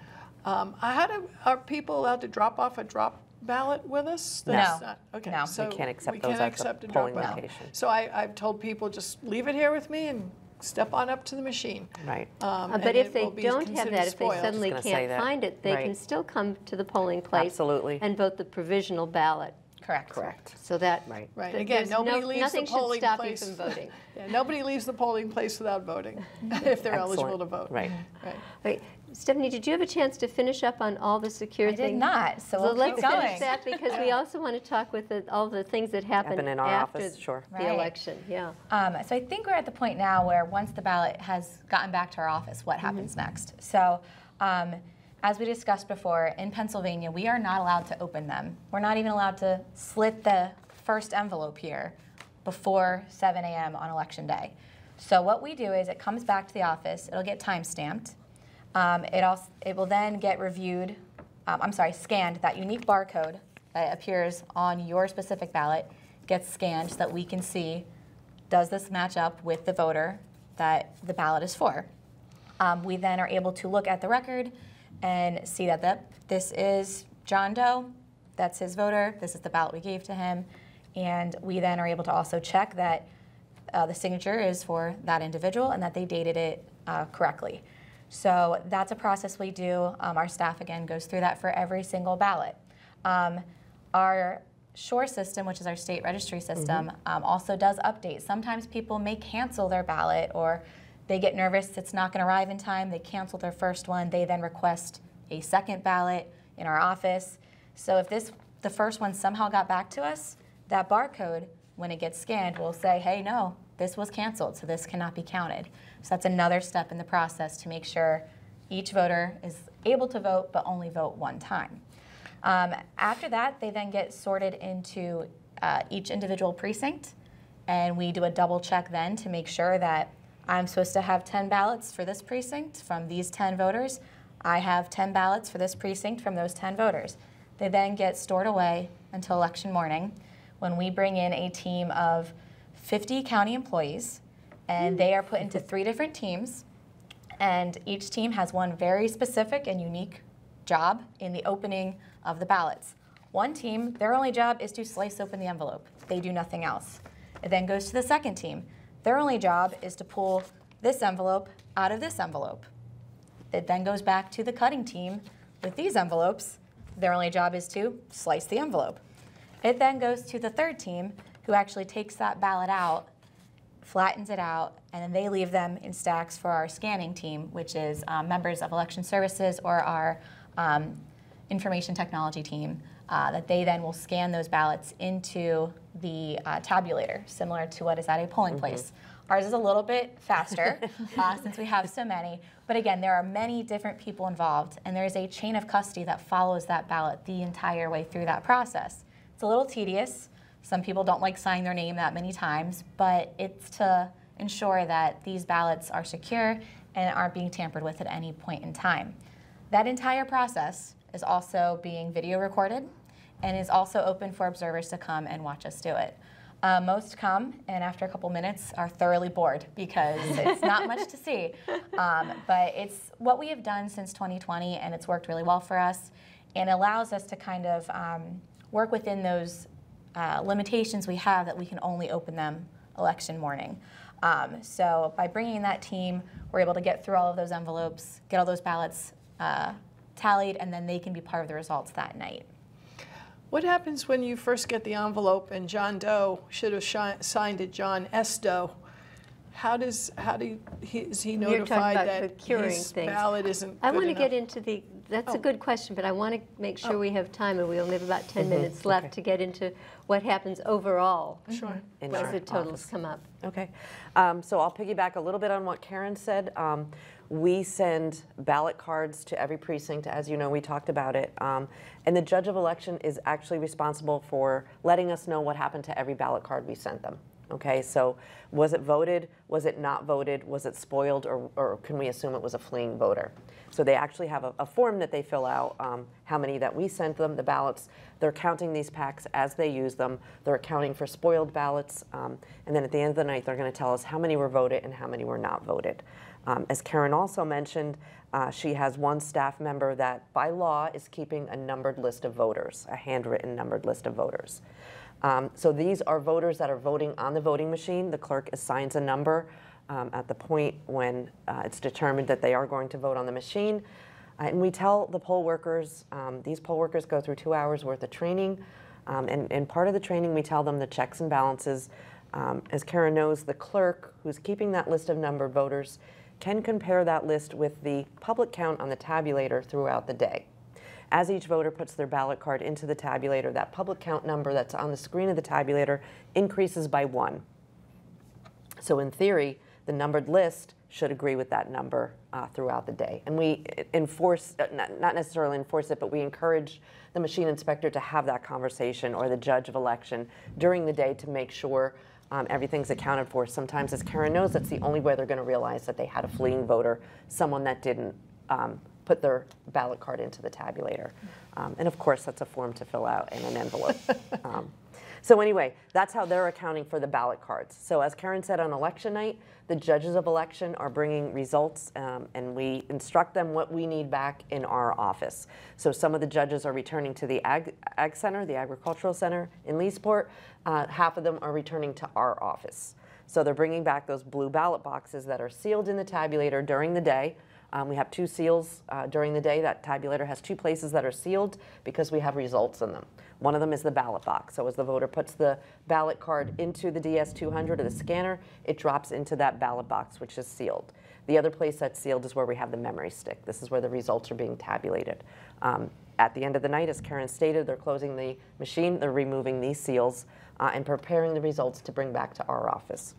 Are people allowed to drop off a drop ballot with us? That's not, okay. No. So We can't accept we those can't at the accept a polling drop ballot. location. So I've told people just leave it here with me and step on up to the machine. Right. And But if it they will be don't have considered that, if they spoiled. suddenly Just gonna say can't that. find it, they can Right. still come to the polling place Absolutely. and vote the provisional ballot. Correct. Correct. So that Right. Right. that Again, there's nobody leaves nothing the polling should stop place. you from voting. Yeah, nobody leaves the polling place without voting if they're eligible to vote. Right. Right. Wait, Stephanie, did you have a chance to finish up on all the secure I things? did not, so we'll let's keep going. finish that because we also want to talk with all the things that happen in our after office, sure. the Right. election. Yeah. So I think we're at the point now where once the ballot has gotten back to our office, what happens next? So as we discussed before, in Pennsylvania, we are not allowed to open them. We're not even allowed to slit the first envelope here before 7 a.m. on Election Day. So what we do is it comes back to the office, it'll get time-stamped. It will then get reviewed, scanned. That unique barcode that appears on your specific ballot gets scanned so that we can see, does this match up with the voter that the ballot is for? We then are able to look at the record and see that this is John Doe, that's his voter, this is the ballot we gave to him, and we then are able to also check that the signature is for that individual and that they dated it correctly. So that's a process we do. Our staff, again, goes through that for every single ballot. Our SURE system, which is our state registry system, also does updates. Sometimes people may cancel their ballot, or they get nervous it's not going to arrive in time. They cancel their first one. They then request a second ballot in our office. So if the first one somehow got back to us, that barcode, when it gets scanned, will say, hey, no, this was canceled, so this cannot be counted. So that's another step in the process to make sure each voter is able to vote, but only vote one time. After that, they then get sorted into each individual precinct, and we do a double check then to make sure that I'm supposed to have 10 ballots for this precinct from these 10 voters. I have 10 ballots for this precinct from those 10 voters. They then get stored away until election morning, when we bring in a team of 50 county employees, and they are put into 3 different teams, and each team has one very specific and unique job in the opening of the ballots. One team, their only job is to slice open the envelope. They do nothing else. It then goes to the second team. Their only job is to pull this envelope out of this envelope. It then goes back to the cutting team with these envelopes. Their only job is to slice the envelope. It then goes to the third team, who actually takes that ballot out, flattens it out, and then they leave them in stacks for our scanning team, which is members of election services or our information technology team, that they then will scan those ballots into the tabulator, similar to what is at a polling place. Ours is a little bit faster since we have so many. But again, there are many different people involved, and there's a chain of custody that follows that ballot the entire way through that process. It's a little tedious. Some people don't like signing their name that many times, but it's to ensure that these ballots are secure and aren't being tampered with at any point in time. That entire process is also being video recorded and is also open for observers to come and watch us do it. Most come and after a couple minutes are thoroughly bored because it's not much to see. But it's what we have done since 2020, and it's worked really well for us and allows us to kind of work within those limitations we have, that we can only open them election morning. So by bringing in that team, we're able to get through all of those envelopes, get all those ballots tallied, and then they can be part of the results that night. What happens when you first get the envelope and John Doe should have signed it John S. Doe? Is he notified that his ballot isn't good I want to enough? get into that's a good question, but I want to make sure we have time, and we only have about 10 minutes left to get into what happens overall Sure. as the totals come up. Okay, so I'll piggyback a little bit on what Karen said. We send ballot cards to every precinct, as you know, we talked about it. And the judge of election is actually responsible for letting us know what happened to every ballot card we sent them. Okay, so was it voted? Was it not voted? Was it spoiled? Or can we assume it was a fleeing voter? So they actually have a form that they fill out, how many that we sent them, the ballots. They're counting these packs as they use them. They're accounting for spoiled ballots. And then at the end of the night, they're going to tell us how many were voted and how many were not voted. As Karen also mentioned, she has one staff member that by law is keeping a numbered list of voters, a handwritten numbered list of voters. So these are voters that are voting on the voting machine. The clerk assigns a number at the point when it's determined that they are going to vote on the machine. And we tell the poll workers, these poll workers go through 2 hours worth of training. And part of the training, we tell them the checks and balances. As Karen knows, the clerk who's keeping that list of numbered voters can compare that list with the public count on the tabulator throughout the day. As each voter puts their ballot card into the tabulator, that public count number that's on the screen of the tabulator increases by 1. So in theory, the numbered list should agree with that number throughout the day. And we enforce, not necessarily enforce it, but we encourage the machine inspector to have that conversation, or the judge of election, during the day to make sure everything's accounted for. Sometimes, as Karen knows, that's the only way they're going to realize that they had a fleeing voter, someone that didn't put their ballot card into the tabulator. And of course, that's a form to fill out in an envelope. So anyway, that's how they're accounting for the ballot cards. So as Karen said, on election night, the judges of election are bringing results, and we instruct them what we need back in our office. So some of the judges are returning to the Ag Center, the Agricultural Center in Leesport. Half of them are returning to our office. So they're bringing back those blue ballot boxes that are sealed in the tabulator during the day. We have 2 seals during the day. That tabulator has 2 places that are sealed because we have results in them. One of them is the ballot box. So as the voter puts the ballot card into the DS200 or the scanner, it drops into that ballot box, which is sealed. The other place that's sealed is where we have the memory stick. This is where the results are being tabulated. At the end of the night, as Karen stated, they're closing the machine, they're removing these seals, and preparing the results to bring back to our office.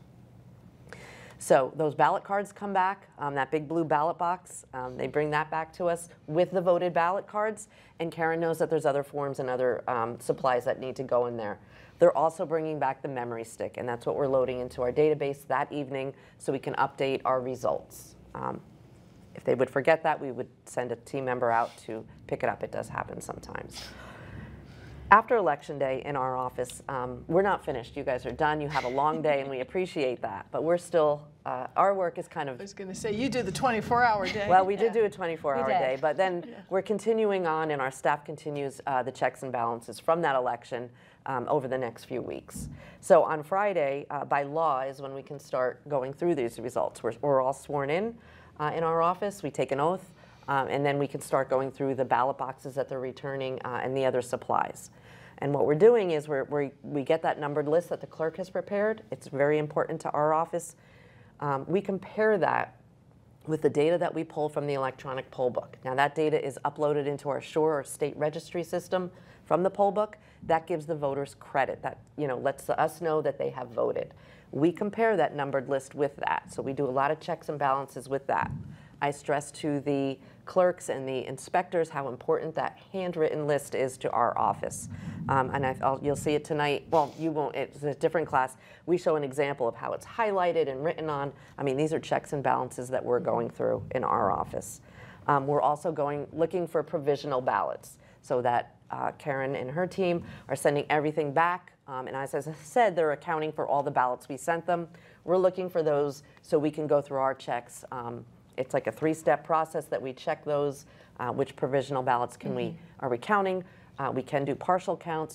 So those ballot cards come back, that big blue ballot box, they bring that back to us with the voted ballot cards, and Karen knows that there's other forms and other supplies that need to go in there. They're also bringing back the memory stick, and that's what we're loading into our database that evening so we can update our results. If they would forget that, we would send a team member out to pick it up. It does happen sometimes. After Election Day in our office, we're not finished. You guys are done. You have a long day, and we appreciate that. But we're still, our work is kind of... I was going to say, you do the 24-hour day. Well, we did do a 24-hour day, but then we're continuing on, and our staff continues the checks and balances from that election over the next few weeks. So on Friday, by law, is when we can start going through these results. We're all sworn in our office. We take an oath. And then we can start going through the ballot boxes that they're returning and the other supplies. And what we're doing is we get that numbered list that the clerk has prepared. It's very important to our office. We compare that with the data that we pull from the electronic poll book. Now that data is uploaded into our SURE or state registry system from the poll book. That gives the voters credit. That lets us know that they have voted. We compare that numbered list with that. So we do a lot of checks and balances with that. I stress to the clerks and the inspectors how important that handwritten list is to our office. And you'll see it tonight. Well, you won't. It's a different class. We show an example of how it's highlighted and written on. I mean, these are checks and balances that we're going through in our office. We're also looking for provisional ballots so that Karen and her team are sending everything back. And as I said, they're accounting for all the ballots we sent them. We're looking for those so we can go through our checks. It's like a 3-step process that we check those, which provisional ballots are we counting. We can do partial counts.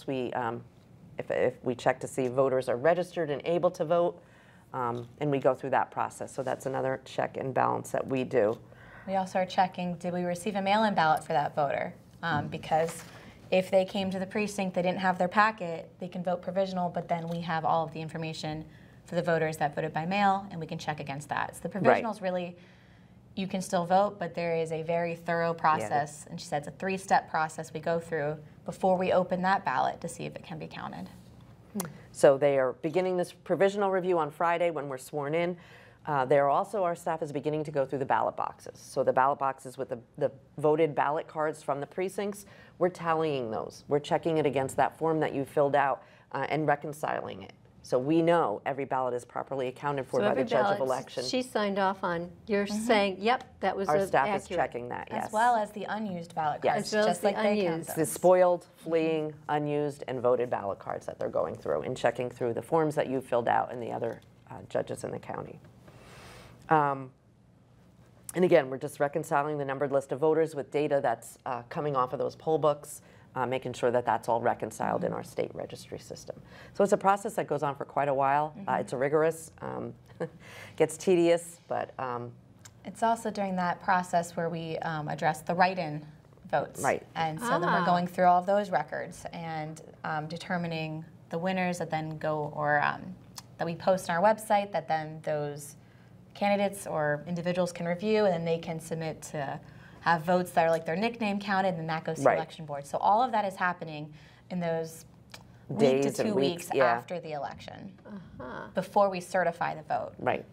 If we check to see voters are registered and able to vote, and we go through that process. So that's another check and balance that we do. We also are checking, did we receive a mail-in ballot for that voter? Because if they came to the precinct, they didn't have their packet, they can vote provisional, but then we have all of the information for the voters that voted by mail, and we can check against that. So the provisionals really, you can still vote, but there is a very thorough process, and she said it's a 3-step process we go through before we open that ballot to see if it can be counted. So they are beginning this provisional review on Friday when we're sworn in. Our staff is beginning to go through the ballot boxes. So the ballot boxes with the voted ballot cards from the precincts, we're tallying those. We're checking it against that form that you filled out and reconciling it. So we know every ballot is properly accounted for by the judge of election. She signed off on. You're saying, yep, that was our staff accurate. is checking that, yes. As well as the unused ballot cards, as well just as like the they count unused. those. The spoiled, fleeing, unused, and voted ballot cards that they're going through and checking through the forms that you filled out and the other judges in the county. And again, we're just reconciling the numbered list of voters with data that's coming off of those poll books, making sure that that's all reconciled in our state registry system. So it's a process that goes on for quite a while. It's rigorous, gets tedious, but... It's also during that process where we address the write-in votes. Right. And so then we're going through all of those records and determining the winners that then go, or that we post on our website, that then those candidates or individuals can review, and then they can submit to have votes that are like their nickname counted, and that goes to the election board. So all of that is happening in those week to 2 weeks after the election, before we certify the vote. Right.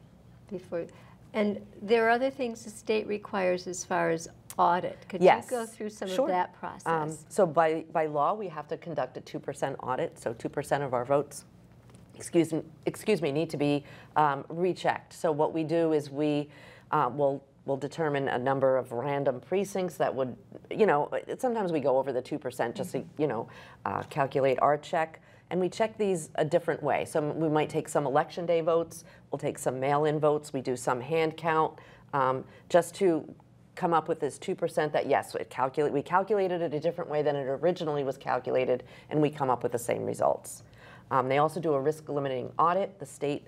And there are other things the state requires as far as audit. Could you go through some of that process? So by law, we have to conduct a 2% audit. So 2% of our votes, excuse me, need to be rechecked. So what we do is we will we'll determine a number of random precincts that would, you know, sometimes we go over the 2% just to, you know, calculate our check. And we check these a different way. So we might take some election day votes, we'll take some mail-in votes, we do some hand count, just to come up with this 2% that, yes, we calculated it a different way than it originally was calculated, and we come up with the same results. They also do a risk limiting audit. The state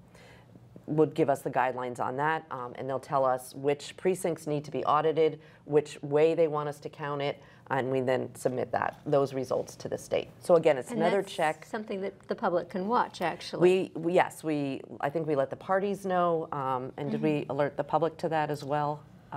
would give us the guidelines on that, and they'll tell us which precincts need to be audited, which way they want us to count it, and we then submit those results to the state. So again, it's another check. Something that the public can watch, actually. Yes, I think we let the parties know, and did we alert the public to that as well?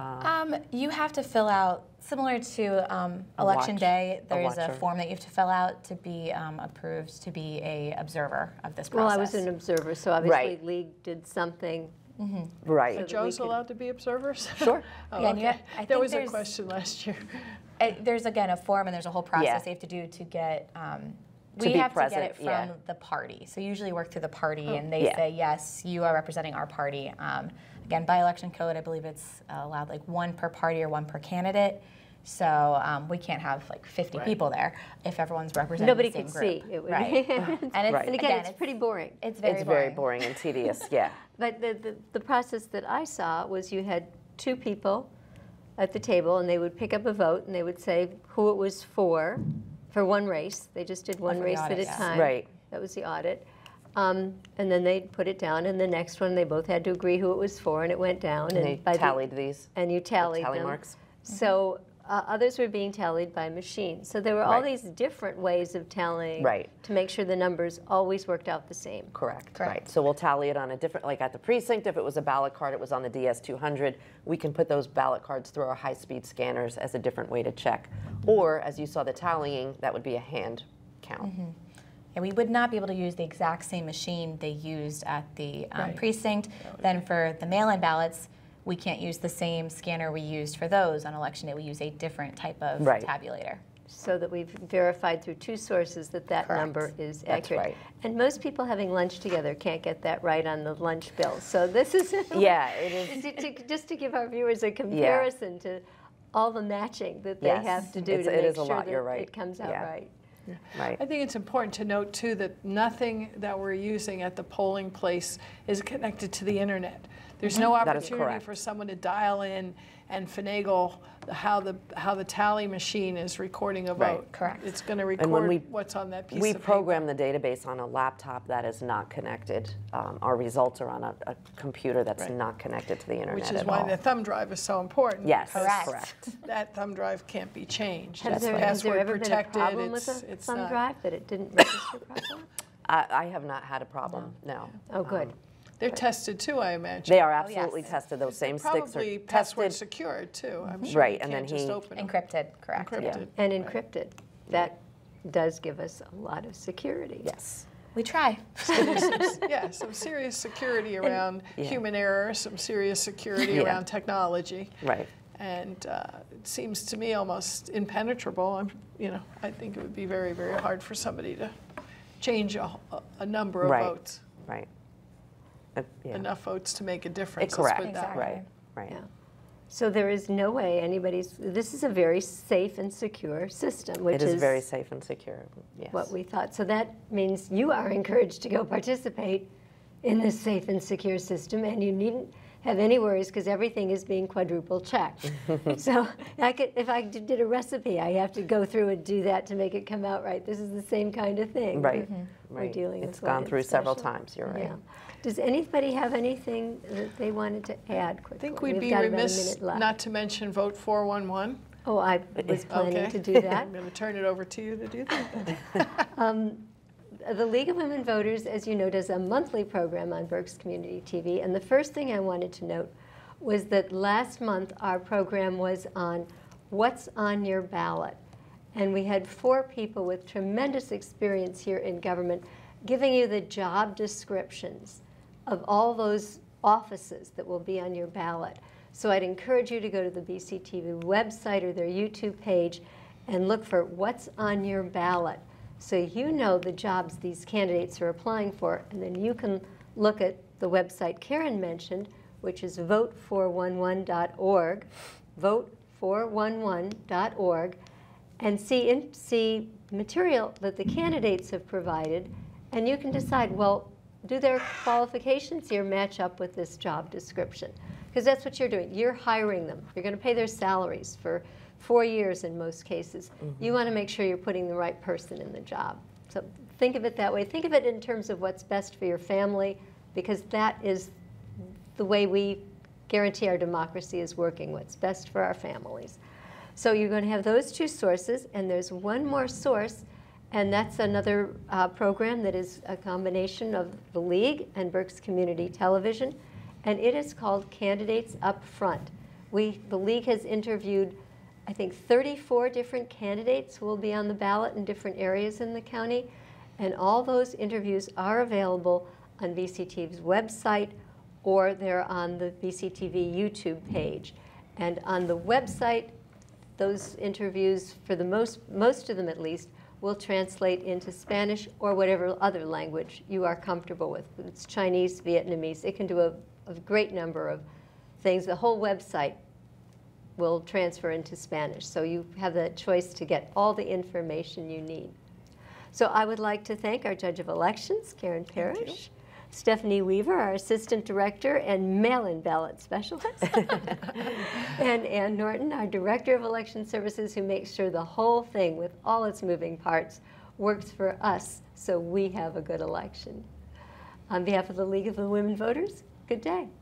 You have to fill out, similar to Election Day, there is a form that you have to fill out to be approved to be a observer of this process. Well, I was an observer, so obviously League did something. Right. So Joe's allowed to be observers? Sure. Oh, Yeah, okay. I There think was a question last year. There's, again, a form and there's a whole process they have to do to get, we have to get it from the party. So you usually work through the party and they say, yes, you are representing our party. Again, by election code, I believe it's allowed like one per party or one per candidate. So we can't have like 50 people there if everyone's representing Nobody the same could group. see. It would Right. And again, it's pretty boring. It's very very boring and tedious, yeah. But the process that I saw was you had two people at the table, and they would pick up a vote, and they would say who it was for one race. They just did one race at a time. Right. That was the audit. And then they'd put it down, and the next one, they both had to agree who it was for, and it went down. And they tallied these. And you tallied tally them. marks. So others were being tallied by machine. So there were all these different ways of tallying to make sure the numbers always worked out the same. Correct. Right. So we'll tally it on a different, like at the precinct, if it was a ballot card, it was on the DS200, we can put those ballot cards through our high-speed scanners as a different way to check. Or, as you saw the tallying, that would be a hand count. And we would not be able to use the exact same machine they used at the precinct. Then for the mail-in ballots, we can't use the same scanner we used for those on election day. We use a different type of tabulator. So that we've verified through two sources that number is accurate. Right. And most people having lunch together can't get that right on the lunch bill. So this is it is. just to give our viewers a comparison to all the matching that they have to do to make sure that it comes out right. Right. I think it's important to note, too, that nothing that we're using at the polling place is connected to the internet. There's no opportunity for someone to dial in and finagle how the tally machine is recording a vote. Correct. It's going to record what's on that piece of paper. We program the database on a laptop that is not connected. Our results are on a computer that's not connected to the internet Which is why the thumb drive is so important. Yes, correct. That thumb drive can't be changed. Has there ever been a problem with a thumb drive that it didn't register properly? I have not had a problem, no. Oh, good. They're tested too, I imagine. They are absolutely tested. Those same sticks are Probably tested. password secured too. I'm sure Right, you and can't then just open them. Encrypted, correct. Encrypted. And encrypted. That does give us a lot of security. Yes. We try. Some serious security around human error, some serious security around technology. Right. And it seems to me almost impenetrable. I think it would be very, very hard for somebody to change a number of votes. Right. Enough votes to make a difference. Correct. Let's put it that way. Right. Yeah. So there is no way this is a very safe and secure system, which is very safe and secure, yes. What we thought. So that means you are encouraged to go participate in this safe and secure system, and you needn't have any worries because everything is being quadruple checked. So if I did a recipe, I have to go through and do that to make it come out right. This is the same kind of thing. Right. We're dealing with. It's gone through several times, you're right. Yeah. Does anybody have anything that they wanted to add quickly? I think we'd be remiss not to mention Vote 411. Oh, I was planning to do that. I'm going to turn it over to you to do that. The League of Women Voters, as you know, does a monthly program on Berks Community TV. And the first thing I wanted to note was that last month our program was on what's on your ballot. And we had 4 people with tremendous experience here in government giving you the job descriptions of all those offices that will be on your ballot. So I'd encourage you to go to the BCTV website or their YouTube page and look for what's on your ballot, so you know the jobs these candidates are applying for, and then you can look at the website Karen mentioned, which is vote411.org, vote411.org, and see material that the candidates have provided, and you can decide, well, do their qualifications here match up with this job description? Because that's what you're doing. You're hiring them. You're going to pay their salaries for 4 years in most cases. You want to make sure you're putting the right person in the job. So think of it that way. Think of it in terms of what's best for your family, because that is the way we guarantee our democracy is working, what's best for our families. So you're going to have those two sources, and there's one more source, and that's another program that is a combination of the League and Berks Community Television, and it is called Candidates Up Front. The League has interviewed, I think, 34 different candidates who will be on the ballot in different areas in the county, and all those interviews are available on VCTV's website, or they're on the VCTV YouTube page. And on the website, those interviews, for the most of them at least, will translate into Spanish or whatever other language you are comfortable with. It's Chinese, Vietnamese. It can do a great number of things. The whole website will transfer into Spanish, so you have the choice to get all the information you need. So I would like to thank our Judge of Elections, Karen Parish, Stephanie Weaver, our Assistant Director and Mail-in Ballot Specialist, and Ann Norton, our Director of Election Services, who makes sure the whole thing, with all its moving parts, works for us so we have a good election. On behalf of the League of the Women Voters, good day.